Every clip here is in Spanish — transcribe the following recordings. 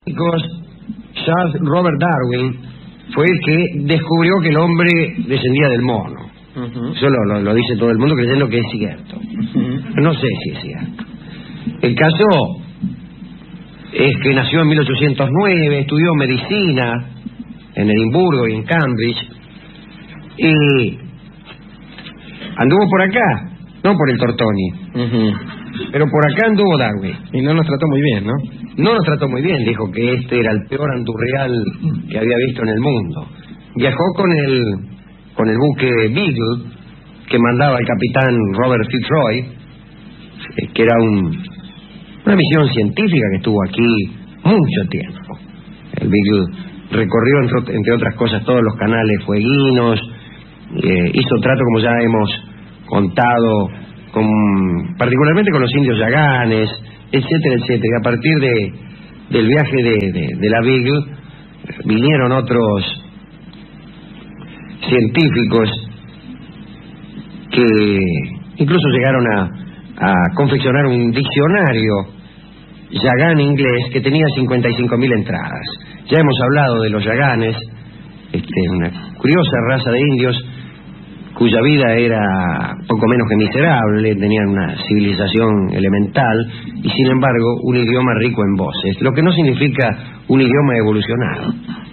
Charles Robert Darwin fue el que descubrió que el hombre descendía del mono. Eso lo dice todo el mundo creyendo que es cierto. No sé si es cierto. El caso es que nació en 1809, estudió medicina en Edimburgo y en Cambridge, y anduvo por acá, no por el Tortoni, pero por acá anduvo Darwin. Y no nos trató muy bien, ¿no? No nos trató muy bien, dijo que este era el peor andurreal que había visto en el mundo. Viajó con el buque Beagle, que mandaba el capitán Robert Fitzroy, que era una misión científica que estuvo aquí mucho tiempo. El Beagle recorrió, entre otras cosas, todos los canales fueguinos, hizo trato, como ya hemos contado, particularmente con los indios yaganes, etcétera, etcétera. Y a partir del viaje de la Beagle vinieron otros científicos que incluso llegaron a confeccionar un diccionario yagán inglés que tenía 55.000 entradas. Ya hemos hablado de los yaganes, una curiosa raza de indios cuya vida era poco menos que miserable, tenían una civilización elemental y sin embargo un idioma rico en voces, lo que no significa un idioma evolucionado.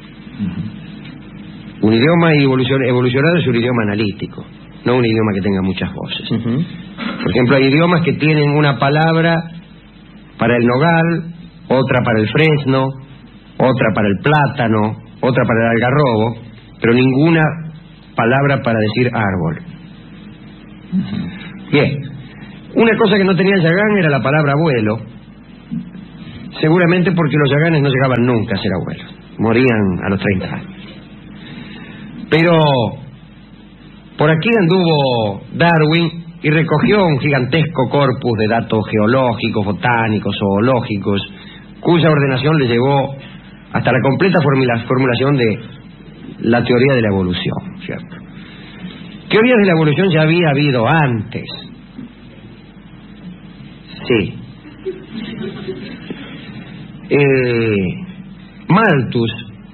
Un idioma evolucionado es un idioma analítico, no un idioma que tenga muchas voces. Por ejemplo, hay idiomas que tienen una palabra para el nogal, otra para el fresno, otra para el plátano, otra para el algarrobo, pero ninguna palabra para decir árbol. Bien, una cosa que no tenía el yagán era la palabra abuelo, seguramente porque los yaganes no llegaban nunca a ser abuelos, morían a los 30 años. Pero por aquí anduvo Darwin y recogió un gigantesco corpus de datos geológicos, botánicos, zoológicos, cuya ordenación le llevó hasta la completa formulación de la teoría de la evolución, ¿cierto? Teorías de la evolución ya había habido antes. Sí. Malthus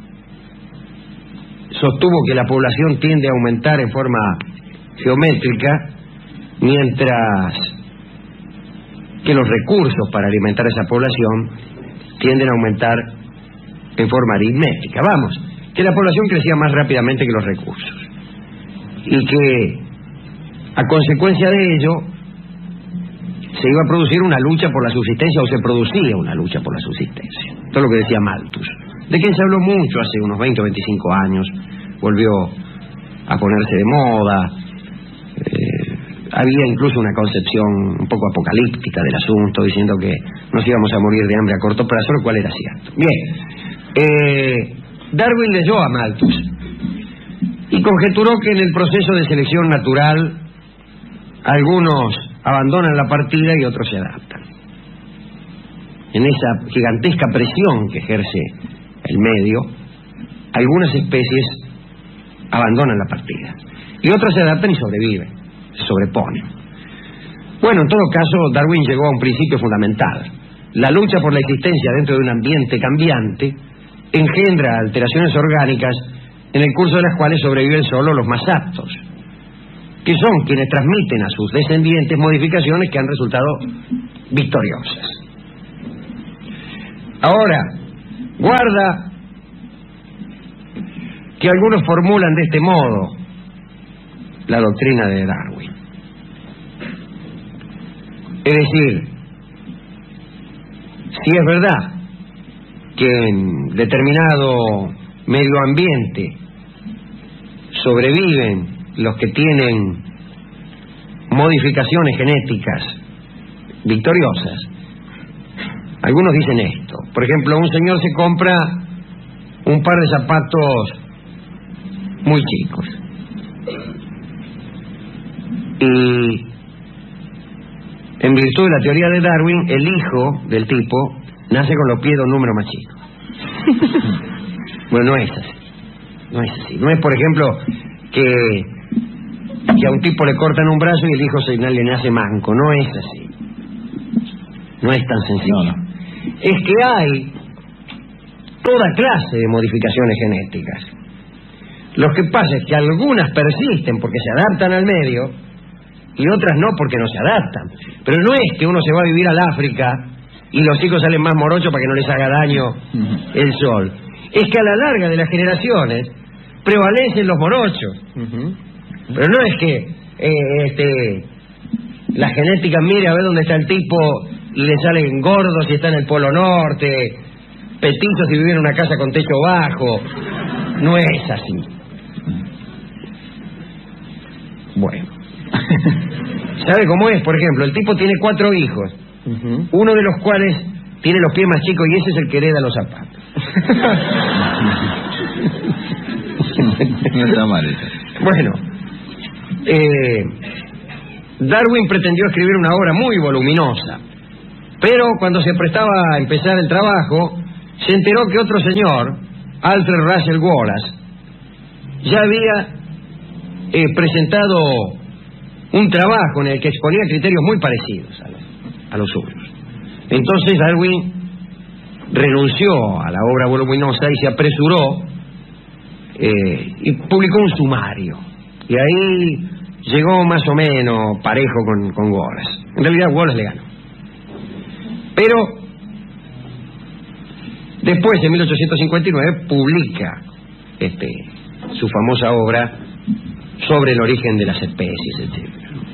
sostuvo que la población tiende a aumentar en forma geométrica, mientras que los recursos para alimentar a esa población tienden a aumentar en forma aritmética. Vamos, que la población crecía más rápidamente que los recursos y que a consecuencia de ello se iba a producir una lucha por la subsistencia, o se producía una lucha por la subsistencia. Todo lo que decía Malthus, de quien se habló mucho hace unos 20 o 25 años, volvió a ponerse de moda. Había incluso una concepción un poco apocalíptica del asunto, diciendo que nos íbamos a morir de hambre a corto plazo, lo cual era cierto. Bien, Darwin leyó a Malthus y conjeturó que en el proceso de selección natural algunos abandonan la partida y otros se adaptan. En esa gigantesca presión que ejerce el medio, algunas especies abandonan la partida y otras se adaptan y sobreviven, se sobreponen. Bueno, en todo caso, Darwin llegó a un principio fundamental. La lucha por la existencia dentro de un ambiente cambiante engendra alteraciones orgánicas en el curso de las cuales sobreviven solo los más aptos, que son quienes transmiten a sus descendientes modificaciones que han resultado victoriosas. Ahora, guarda que algunos formulan de este modo la doctrina de Darwin. Es decir, si es verdad que en determinado medio ambiente sobreviven los que tienen modificaciones genéticas victoriosas, algunos dicen esto. Por ejemplo, un señor se compra un par de zapatos muy chicos y en virtud de la teoría de Darwin, el hijo del tipo nace con los pies de un número más chico. Bueno, no es así. No es así. No es, por ejemplo, que a un tipo le cortan un brazo y el hijo le nace manco. No es así. No es tan sencillo. Es que hay toda clase de modificaciones genéticas. Lo que pasa es que algunas persisten porque se adaptan al medio y otras no porque no se adaptan. Pero no es que uno se va a vivir al África y los hijos salen más morochos para que no les haga daño el sol. Es que a la larga de las generaciones prevalecen los morochos. Pero no es que la genética mire a ver dónde está el tipo y le salen gordos si está en el Polo Norte, petizos si vive en una casa con techo bajo. No es así. Bueno. ¿Sabe cómo es? Por ejemplo, el tipo tiene 4 hijos, uno de los cuales tiene los pies más chicos y ese es el que hereda los zapatos. No está mal eso. Bueno, Darwin pretendió escribir una obra muy voluminosa, pero cuando se prestaba a empezar el trabajo, se enteró que otro señor, Alfred Russel Wallace, ya había presentado un trabajo en el que exponía criterios muy parecidos a los suyos. Entonces Darwin renunció a la obra voluminosa y se apresuró y publicó un sumario. Y ahí llegó más o menos parejo con Wallace. En realidad Wallace le ganó. Pero después, en 1859, publica su famosa obra sobre el origen de las especies, etc.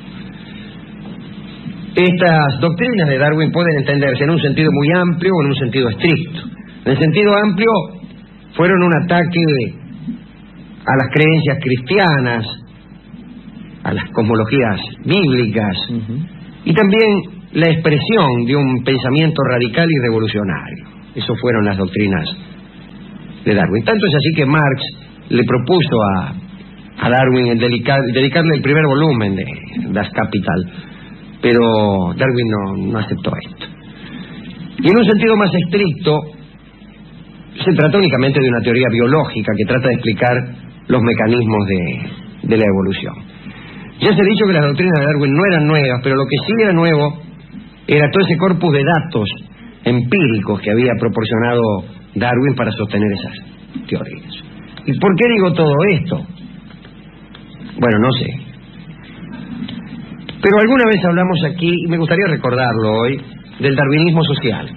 Estas doctrinas de Darwin pueden entenderse en un sentido muy amplio o en un sentido estricto. En el sentido amplio, fueron un ataque a las creencias cristianas, a las cosmologías bíblicas, y también la expresión de un pensamiento radical y revolucionario. Esas fueron las doctrinas de Darwin. Tanto es así que Marx le propuso a Darwin dedicarle el primer volumen de Das Kapital, pero Darwin no aceptó esto. Y en un sentido más estricto, se trata únicamente de una teoría biológica que trata de explicar los mecanismos de la evolución. Ya se ha dicho que las doctrinas de Darwin no eran nuevas, pero lo que sí era nuevo era todo ese corpus de datos empíricos que había proporcionado Darwin para sostener esas teorías. ¿Y por qué digo todo esto? Bueno, no sé. Pero alguna vez hablamos aquí, y me gustaría recordarlo hoy, del darwinismo social.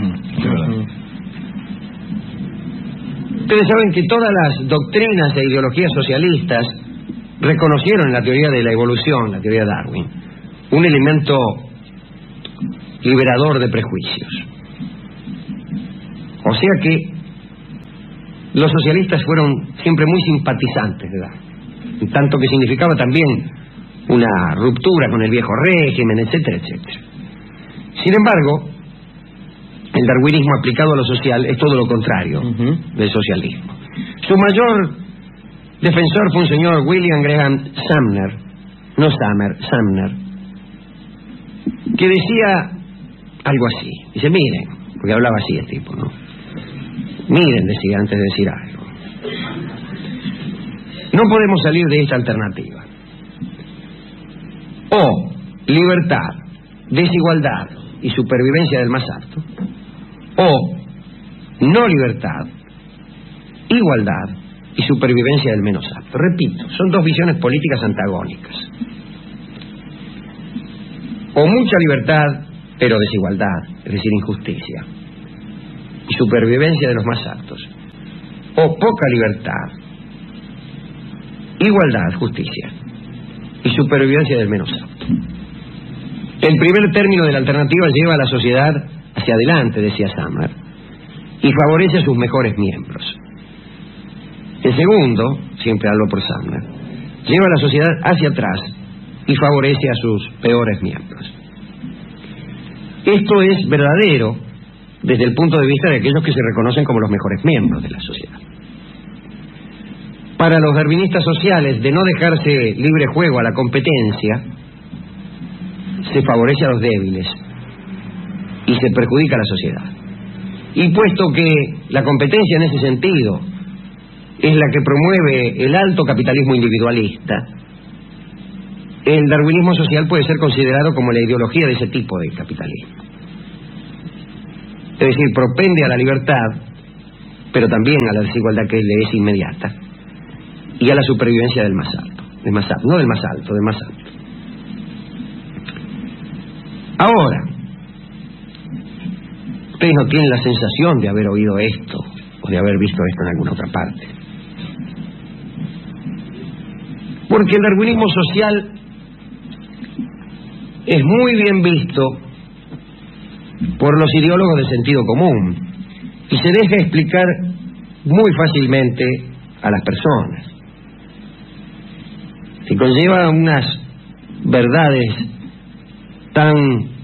Ustedes saben que todas las doctrinas e ideologías socialistas reconocieron en la teoría de la evolución, la teoría de Darwin, un elemento liberador de prejuicios. O sea que los socialistas fueron siempre muy simpatizantes de Darwin, tanto que significaba también una ruptura con el viejo régimen, etcétera, etcétera. Sin embargo, el darwinismo aplicado a lo social es todo lo contrario del socialismo. Su mayor defensor fue un señor William Graham Sumner, no Summer, Sumner, que decía algo así. Dice, miren, porque hablaba así el tipo, ¿no? Miren, decía antes de decir algo. No podemos salir de esta alternativa. O libertad, desigualdad y supervivencia del más apto, o no libertad, igualdad y supervivencia del menos apto. Repito, son dos visiones políticas antagónicas. O mucha libertad, pero desigualdad, es decir, injusticia, y supervivencia de los más aptos. O poca libertad, igualdad, justicia, y supervivencia del menos apto. El primer término de la alternativa lleva a la sociedad hacia adelante, decía Sumner, y favorece a sus mejores miembros. El segundo, siempre hablo por Sumner, lleva a la sociedad hacia atrás y favorece a sus peores miembros. Esto es verdadero desde el punto de vista de aquellos que se reconocen como los mejores miembros de la sociedad. Para los darwinistas sociales, de no dejarse libre juego a la competencia, se favorece a los débiles y se perjudica a la sociedad. Y puesto que la competencia en ese sentido es la que promueve el alto capitalismo individualista, el darwinismo social puede ser considerado como la ideología de ese tipo de capitalismo. Es decir, propende a la libertad pero también a la desigualdad que le es inmediata y a la supervivencia del más alto, del más alto, no del más alto, del más alto. Ahora, ustedes no tienen la sensación de haber oído esto o de haber visto esto en alguna otra parte, porque el darwinismo social es muy bien visto por los ideólogos de sentido común y se deja explicar muy fácilmente a las personas. Se conlleva unas verdades tan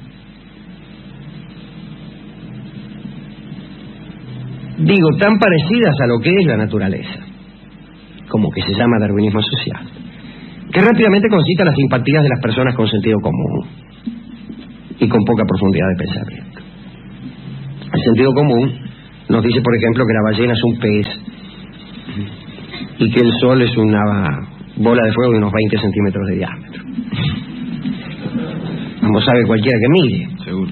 parecidas a lo que es la naturaleza, como que se llama darwinismo social, que rápidamente concita las simpatías de las personas con sentido común y con poca profundidad de pensamiento. El sentido común nos dice, por ejemplo, que la ballena es un pez y que el sol es una bola de fuego de unos 20 centímetros de diámetro. Como sabe cualquiera que mire. Seguro.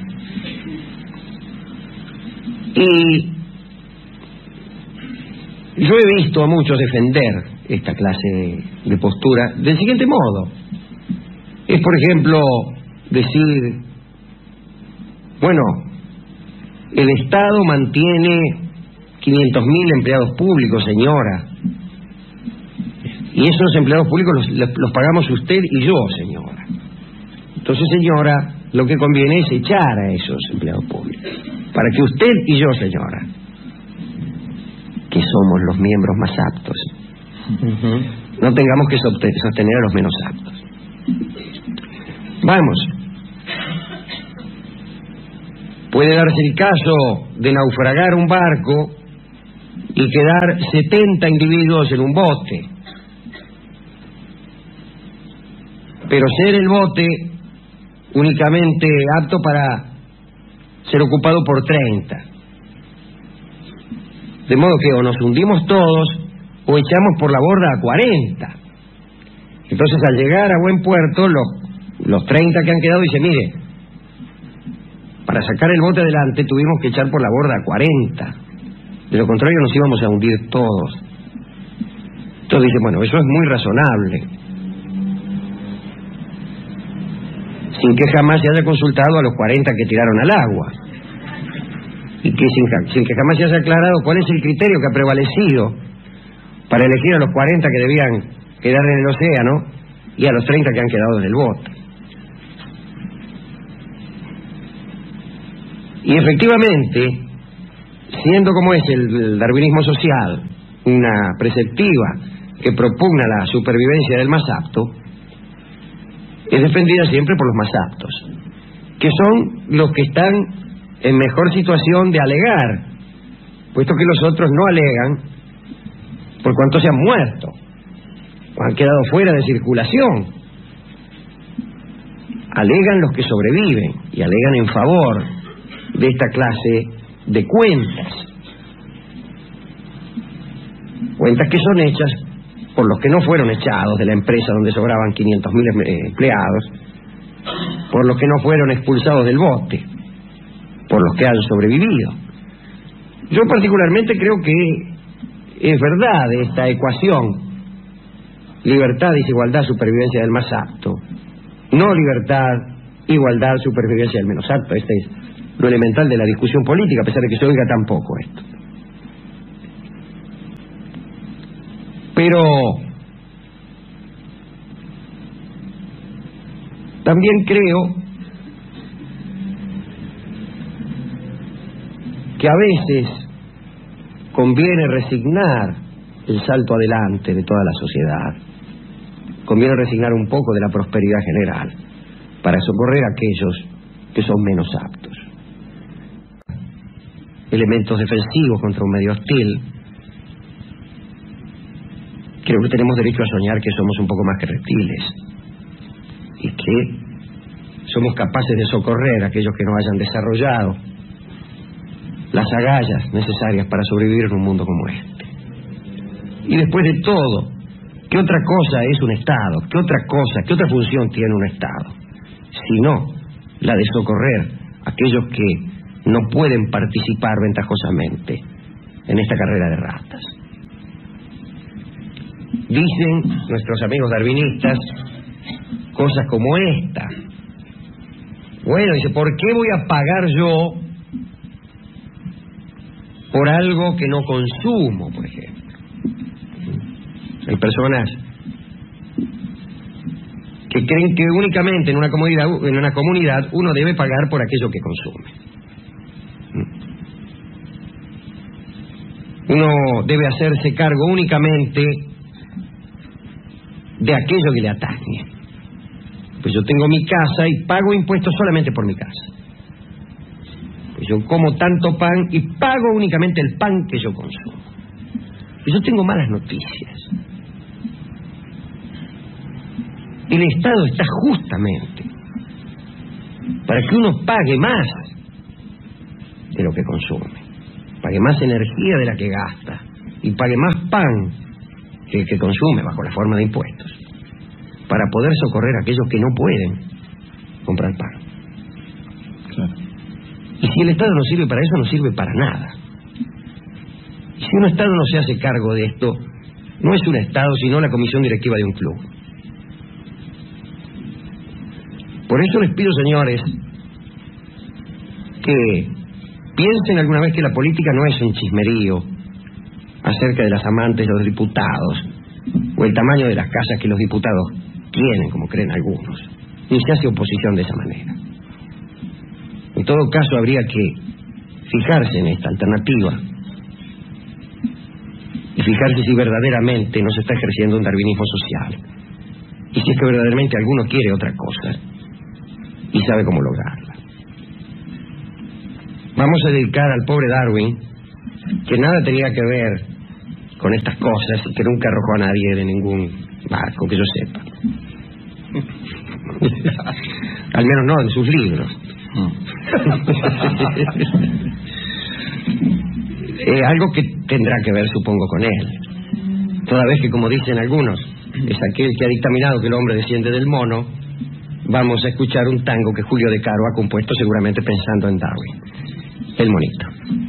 Y yo he visto a muchos defender esta clase de postura del siguiente modo. Es, por ejemplo, decir, bueno, el Estado mantiene 500.000 empleados públicos, señora, y esos empleados públicos los pagamos usted y yo, señora. Entonces, señora, lo que conviene es echar a esos empleados públicos, para que usted y yo, señora, que somos los miembros más aptos, no tengamos que sostener a los menos aptos. Vamos. Puede darse el caso de naufragar un barco y quedar 70 individuos en un bote, pero ser el bote únicamente apto para ser ocupado por 30. De modo que o nos hundimos todos o echamos por la borda a 40. Entonces, al llegar a buen puerto, los 30 que han quedado dicen, mire, para sacar el bote adelante tuvimos que echar por la borda a 40. De lo contrario nos íbamos a hundir todos. Entonces dicen, bueno, eso es muy razonable, sin que jamás se haya consultado a los 40 que tiraron al agua, y que sin que jamás se haya aclarado cuál es el criterio que ha prevalecido para elegir a los 40 que debían quedar en el océano y a los 30 que han quedado en el bote. Y efectivamente, siendo como es el darwinismo social una preceptiva que propugna la supervivencia del más apto, es defendida siempre por los más aptos, que son los que están en mejor situación de alegar, puesto que los otros no alegan por cuanto se han muerto o han quedado fuera de circulación. Alegan los que sobreviven y alegan en favor de esta clase de cuentas que son hechas por los que no fueron echados de la empresa donde sobraban 500.000 empleados, por los que no fueron expulsados del bote, por los que han sobrevivido. Yo particularmente creo que es verdad esta ecuación: libertad, desigualdad, supervivencia del más apto, no libertad, igualdad, supervivencia del menos apto. Este es lo elemental de la discusión política, a pesar de que se oiga tan poco esto. Pero también creo que a veces conviene resignar el salto adelante de toda la sociedad. Conviene resignar un poco de la prosperidad general para socorrer a aquellos que son menos aptos. Elementos defensivos contra un medio hostil. Creo que tenemos derecho a soñar que somos un poco más que reptiles y que somos capaces de socorrer a aquellos que no hayan desarrollado las agallas necesarias para sobrevivir en un mundo como este. Y después de todo, ¿qué otra cosa es un Estado? ¿Qué otra función tiene un Estado? Sino la de socorrer a aquellos que no pueden participar ventajosamente en esta carrera de ratas. Dicen nuestros amigos darwinistas cosas como esta. Bueno, dice, ¿por qué voy a pagar yo por algo que no consumo, por ejemplo? Hay personas que creen que únicamente en una comunidad uno debe pagar por aquello que consume. Uno debe hacerse cargo únicamente de aquello que le atañe. Pues yo tengo mi casa y pago impuestos solamente por mi casa. Pues yo como tanto pan y pago únicamente el pan que yo consumo. Y yo tengo malas noticias. El Estado está justamente para que uno pague más de lo que consume, pague más energía de la que gasta y pague más pan que el que consume bajo la forma de impuestos, para poder socorrer a aquellos que no pueden comprar pan. Claro. Y si el Estado no sirve para eso, no sirve para nada. Y si un Estado no se hace cargo de esto, no es un Estado, sino la comisión directiva de un club. Por eso les pido, señores, que piensen alguna vez que la política no es un chismerío acerca de las amantes de los diputados o el tamaño de las casas que los diputados tienen, como creen algunos, ni se hace oposición de esa manera. En todo caso, habría que fijarse en esta alternativa y fijarse si verdaderamente no se está ejerciendo un darwinismo social y si es que verdaderamente alguno quiere otra cosa y sabe cómo lograrla. Vamos a dedicar al pobre Darwin, que nada tenía que ver con estas cosas y que nunca arrojó a nadie de ningún barco, que yo sepa. Al menos no en sus libros. Algo que tendrá que ver, supongo, con él. Toda vez que, como dicen algunos, es aquel que ha dictaminado que el hombre desciende del mono, vamos a escuchar un tango que Julio De Caro ha compuesto seguramente pensando en Darwin. El monito.